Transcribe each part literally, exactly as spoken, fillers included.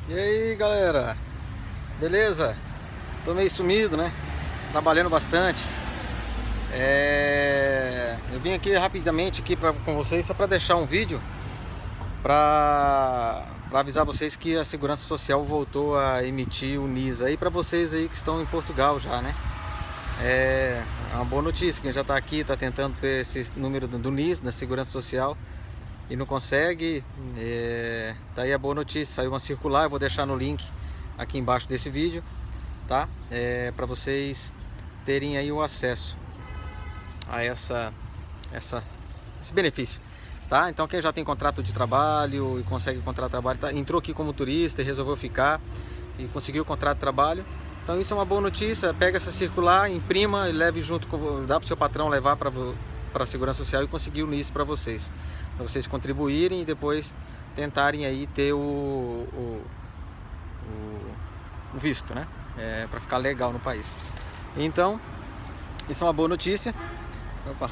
E aí, galera, beleza? Tô meio sumido, né? Trabalhando bastante. É... Eu vim aqui rapidamente aqui pra, com vocês só para deixar um vídeo para avisar vocês que a Segurança Social voltou a emitir o NIS aí para vocês aí que estão em Portugal já, né? É uma boa notícia, quem já está aqui está tentando ter esse número do NIS, da Segurança Social, e não consegue. É, tá aí a boa notícia, saiu uma circular, eu vou deixar no link aqui embaixo desse vídeo, tá? É, para vocês terem aí o acesso a essa, essa, esse benefício, tá? Então quem já tem contrato de trabalho e consegue contrato de trabalho, tá, entrou aqui como turista e resolveu ficar e conseguiu o contrato de trabalho, então isso é uma boa notícia. Pega essa circular, imprima e leve junto, com, dá para o seu patrão levar para para a Segurança Social e conseguir o NIS para vocês, para vocês contribuírem e depois tentarem aí ter o, o, o visto, né? É, para ficar legal no país. Então, isso é uma boa notícia. Opa.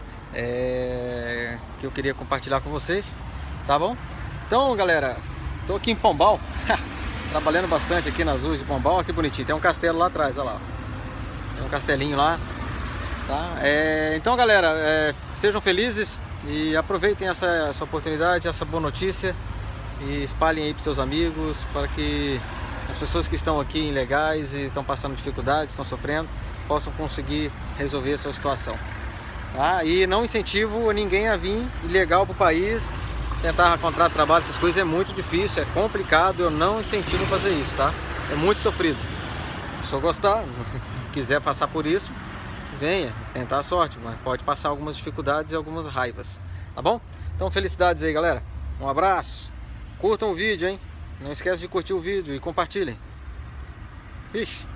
É, que eu queria compartilhar com vocês, tá bom? Então, galera, tô aqui em Pombal, trabalhando bastante aqui nas ruas de Pombal. Que bonitinho, tem um castelo lá atrás, olha lá, tem um castelinho lá. Tá? É, então, galera, é, sejam felizes e aproveitem essa, essa oportunidade, essa boa notícia, e espalhem aí para seus amigos, para que as pessoas que estão aqui ilegais e estão passando dificuldades, estão sofrendo, possam conseguir resolver a sua situação. Tá? E não incentivo ninguém a vir ilegal para o país, tentar contrato de trabalho, essas coisas é muito difícil, é complicado, eu não incentivo a fazer isso, tá? É muito sofrido. Se eu gostar, quiser passar por isso, venha tentar a sorte, mas pode passar algumas dificuldades e algumas raivas, tá bom? Então felicidades aí, galera, um abraço, curtam o vídeo, hein? Não esquece de curtir o vídeo e compartilhem. Ixi.